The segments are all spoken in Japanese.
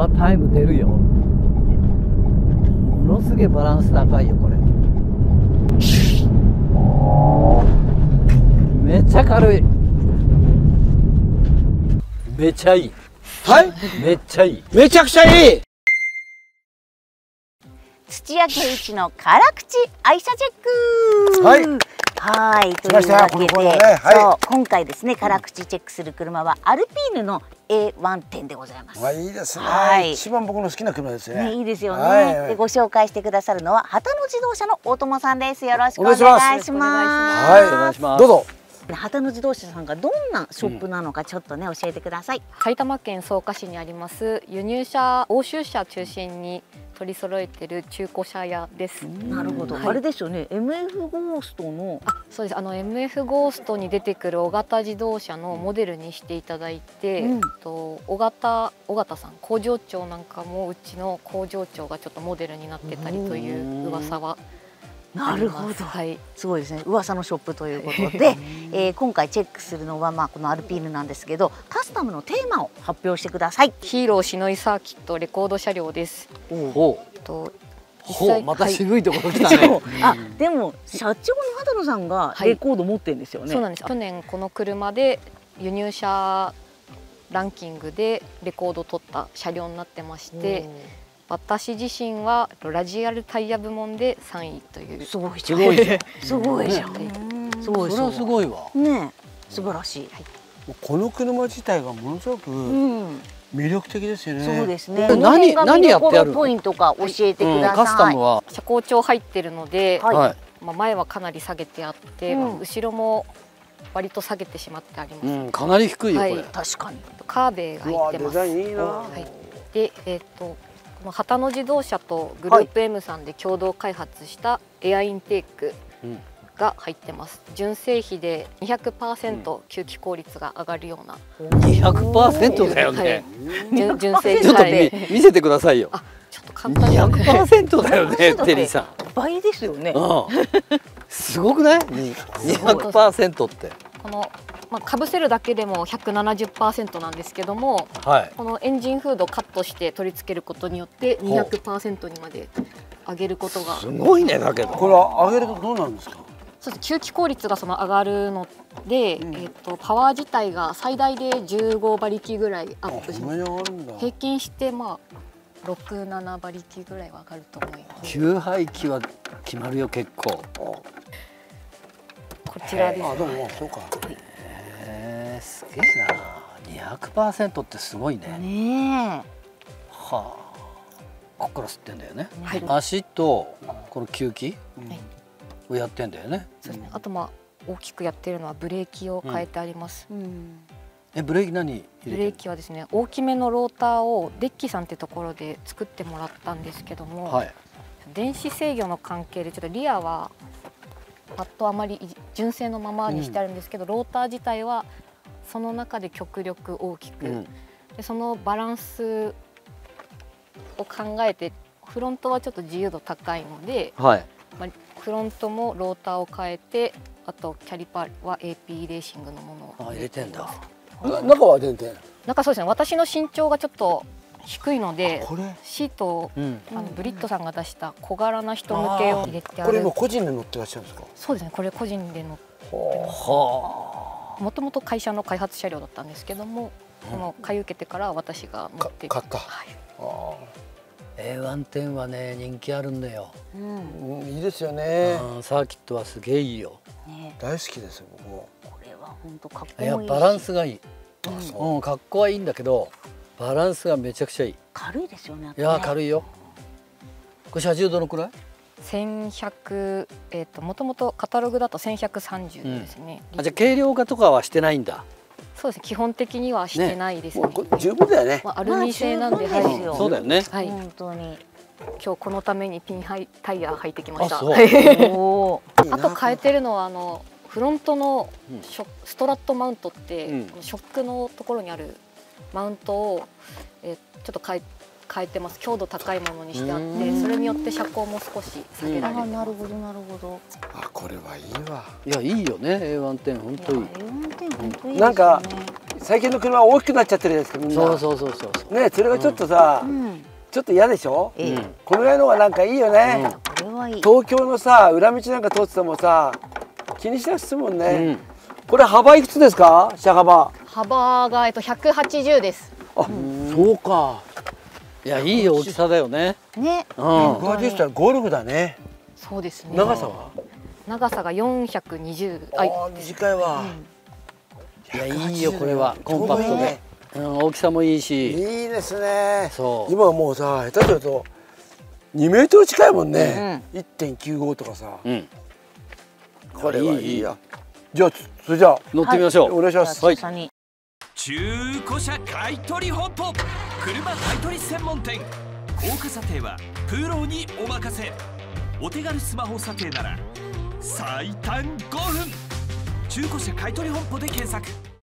はタイム出るよ。ものすげえバランス高いよこれ。めっちゃ軽い。めっちゃいい。 はい、 めっちゃいい。 めちゃくちゃいい。 土屋圭一の辛口愛車チェック。 はい。 はい。という来ましたよわけで、 このコーナーね。はい。 そう今回ですね辛口チェックする車はアルピーヌの A110 でございます。 いいですね。 はい。 一番僕の好きな車ですね。 ね、いいですよね。 はいはい、 でご紹介してくださるのは旗野自動車の大友さんです。よろしくお願いします。 はい、 お願いします。 どうぞ。 旗野自動車さんがどんなショップなのかちょっとね教えてください。 埼玉県草加市にあります輸入車、欧州車中心に取り揃えている中古車屋です。 なるほど。 はい、 あれですよね。MF ゴーストの。 そうです。MF ゴーストに出てくる尾形自動車のモデルにしていただいて、尾形さん工場長なんかもうちの工場長がちょっとモデルになってたりという噂は。 なるほど、 はい、 すごいですね。噂のショップということで、今回チェックするのはこのアルピーヌなんですけど、カスタムのテーマを発表してください。 ヒーローシノイサーキットレコード車両です。 ほう、また渋いところ来たね。 あ、でも社長の畑野さんがレコード持ってるんですよね。 そうなんです。去年この車で輸入車ランキングでレコードを取った車両になってまして。私自身はラジアルタイヤ部門で3位という。 すごいじゃん。すごいじゃん。 すごい。それはすごいわ。 ね、素晴らしい。 この車自体がものすごく魅力的ですよね。 そうですね。 何やってやるの？ ポイントか教えてください。 カスタムは車高調入ってるので、前はかなり下げてあって、後ろも割と下げてしまってあります。 かなり低いよこれ。 確かに。 カーベイが入ってます。 デザインいいな。 で、旗野自動車とグループ M さんで共同開発したエアインテークが入ってます。純正比で 200% 吸気効率が上がるような。 200% だよね。 純正比。 ちょっと見せてくださいよ。 ちょっと簡単に。 200% だよね、テリーさん。 倍ですよね。 すごくない？200% って。 このかぶせるだけでも 170% なんですけども、このエンジンフードをカットして取り付けることによって 200% にまで上げることが。 すごいね。だけどこれ上げるとどうなんですか？ そうです。吸気効率が上がるので、パワー自体が最大で15馬力ぐらいアップします。平均して6、7馬力ぐらいは上がると思います。 給排気は決まるよ結構。 こちらです。 どうもそうか。 すげえな。200% ってすごいね。 ねえ。 はあ。こっから吸ってんだよね。足とこの吸気をやってんだよね。 あと大きくやってるのはブレーキを変えてあります。 ブレーキ何入れてる？ ブレーキはですね、大きめのローターをデッキさんってところで作ってもらったんですけども、電子制御の関係でちょっとリアはパッとあまり純正のままにしてあるんですけど、ローター自体はその中で極力大きく、でそのバランスを考えてフロントはちょっと自由度高いので、フロントもローターを変えて、あとキャリパーは AP レーシングのものを入れてんだ。 中は全然。 中そうですね。私の身長がちょっと低いので、シートをブリットさんが出した小柄な人向けを入れてある。 これも個人で乗ってらっしゃるんですか？ そうですね。これ個人で乗ってます。もともと会社の開発車両だったんですけども、この買い受けてから私が乗って買った。 A110 はね人気あるんだよ。 いいですよね。 サーキットはすげえいいよ。 大好きですよ僕も。 これは本当かっこいいし。 バランスがいい。格好はいいんだけどバランスがめちゃくちゃいい。 軽いですよね。 いや軽いよ。これ車重どのくらい ？1100、もともとカタログだと1130ですね。 じゃあ軽量化とかはしてないんだ。 そうですね。基本的にはしてないですね。 十分だよね。 アルミ製なんで、 そうだよね。 本当に。 今日このためにピンタイヤ履いてきました。あと変えてるのはフロントのストラットマウントって、ショックのところにあるマウントをちょっと変えてます。強度高いものにしてあって、それによって車高も少し下げられてます。 なるほどなるほど。 これはいいわ。 いやいいよね。A110 本当いい。 A110本当いい。 なんか最近の車は大きくなっちゃってるじゃないですか、みんな。 そう。 ね、それがちょっとさ、ちょっと嫌でしょ。このぐらいの方がなんかいいよね。 これはいい。 東京のさ、裏道なんか通っててもさ、気にしなくて済むもんね。これ幅いくつですか、車幅。 幅が180です。 あ、そうか。 いや、いい大きさだよね。 ね。 180したらゴルフだね。 そうですね。 長さは？ 長さが420。 あ、短いわ。 いや、いいよこれは。コンパクトで。大きさもいいし。 いいですね。 そう。 今はもうさ、下手すると2メートル近いもんね。1.95 とかさ。これはいいや。じゃあ、それじゃあ乗ってみましょう。 お願いします。はい。 中古車買取本舗、車買取専門店。高価査定はプロにお任せ。お手軽スマホ査定なら最短5分。中古車買取本舗で検索。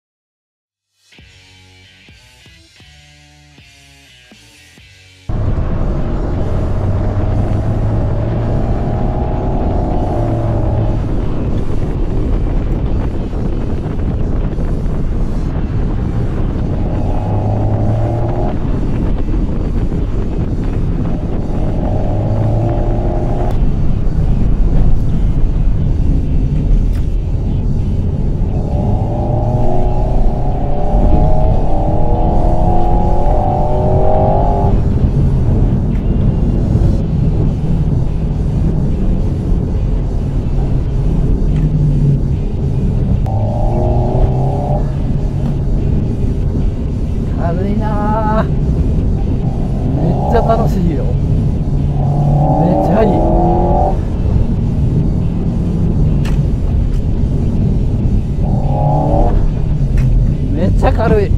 軽いな。めっちゃ楽しいよ。めっちゃいい。めっちゃ軽い。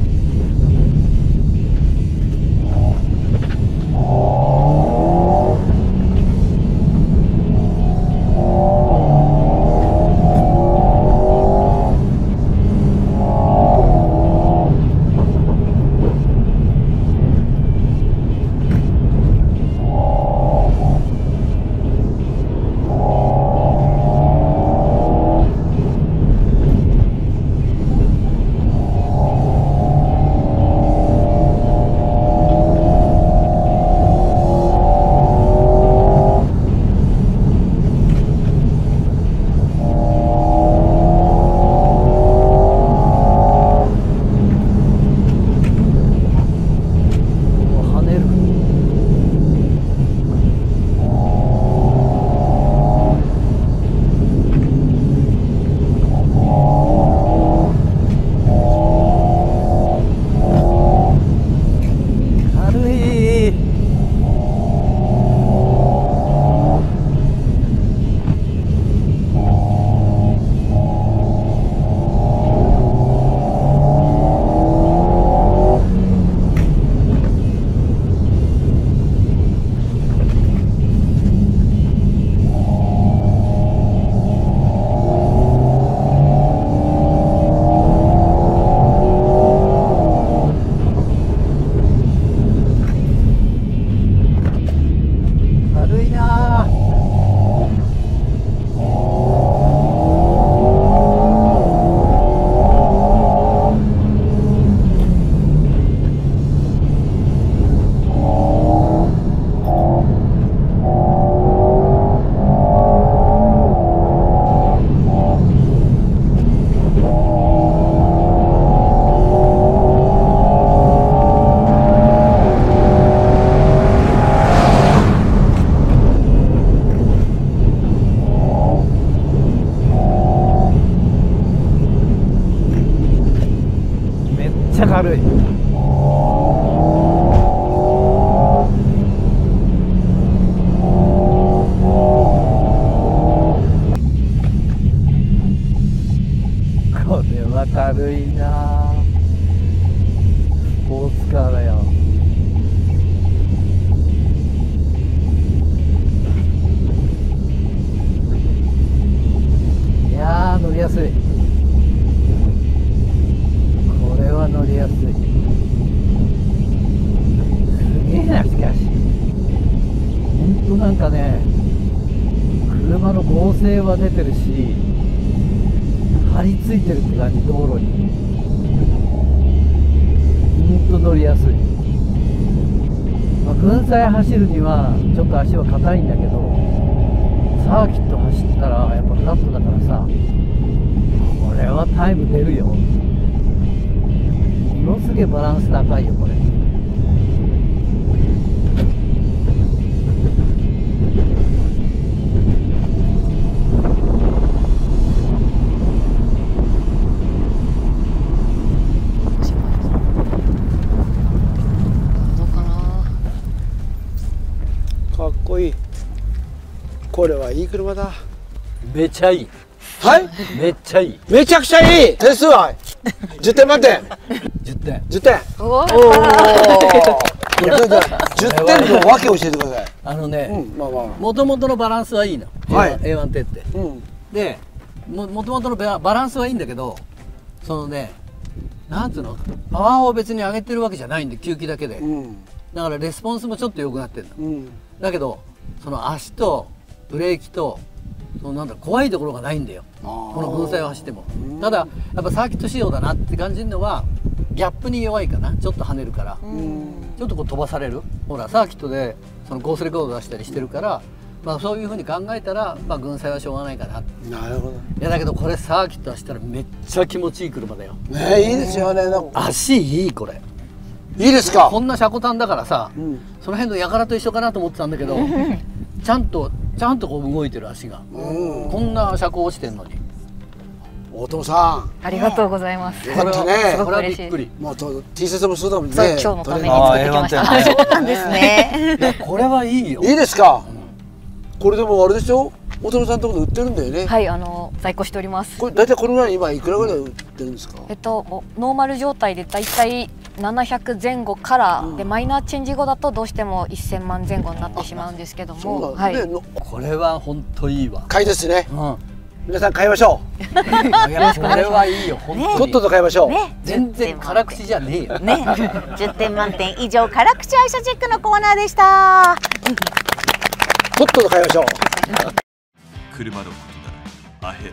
ちゃ軽い。これは軽いな。スポーツカーだよ。いやー乗りやすい。これは乗りやすい。すげえな。しかしほんとなんかね、車の剛性は出てるし、張り付いてるって感じ、道路に。 と乗りやすい。群載走るにはちょっと足は硬いんだけど、サーキット走ったらやっぱフラットだからさ、これはタイム出るよ。ものすげえバランス高いよこれ。 かっこいい。これはいい車だ。 めっちゃいい。 はい。 めっちゃいい。 めちゃくちゃいい。点数は10点満点。 10点。 10点。 おお。 10点の訳教えてください。 まあもともとのバランスはいいの。 はい。 A1 手って。で、もともとのバランスはいいんだけど、そのね、なんつうの、パワーを別に上げてるわけじゃないんで、吸気だけで。だからレスポンスもちょっと良くなってるの。だけど、その足とブレーキと、そのなんだ怖いところがないんだよ。この分載を走っても。ただやっぱサーキット仕様だなって感じるのはギャップに弱いかな。ちょっと跳ねるから、ちょっとこう飛ばされる。ほらサーキットでそのコースレコード出したりしてるから、まあそういうふうに考えたらまあ群載はしょうがないかな。 なるほど。 いやだけどこれサーキット走ったらめっちゃ気持ちいい車だよ。 ね、いいですよね。 足いいこれ。 いいですか。 こんな車庫端だからさ、その辺の輩と一緒かなと思ってたんだけど、ちゃんとこう動いてる足が。こんな車高落ちてんのに。 大友さん。 ありがとうございます。 よかったね。 これはびっくり。 もうT シャツもそうだもんね。 今日のために作ってきました。 そうなんですね。 これはいいよ。 いいですか。これでもあれでしょ。大友さんのところで売ってるんだよね。 はい、在庫しております。 これ大体このぐらい今いくらぐらい売ってるんですか。 ノーマル状態でだいたい700前後からで、マイナーチェンジ後だとどうしても1000万前後になってしまうんですけども、はい、 これは本当いいわ。 買いですね。皆さん買いましょう。 これはいいよ本当に。 とっとと買いましょう。 全然辛口じゃねえよ。 ね、10点満点以上辛口愛車チェックのコーナーでした。 とっとと買いましょう。 車のことならアヘッド。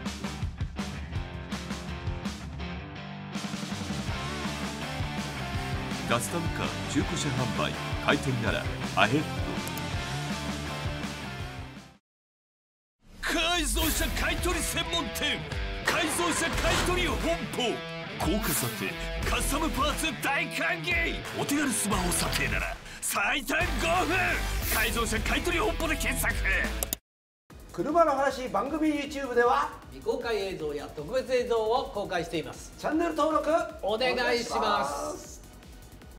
カスタムカー中古車販売開店ならアヘッド。改造車買取専門店改造車買取本舗。高価査定カスタムパーツ大歓迎。お手軽スマホ査定なら最短5分。改造車買取本舗で検索。 車の話番組 YouTube では未公開映像や特別映像を公開しています。 チャンネル登録お願いします。